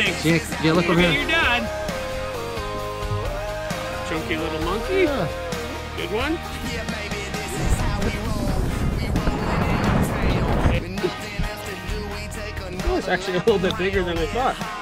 Thanks. Yeah, look over Okay, here. you're done. Chunky little monkey. Yeah. Good one. Oh, it's actually a little bit bigger than I thought.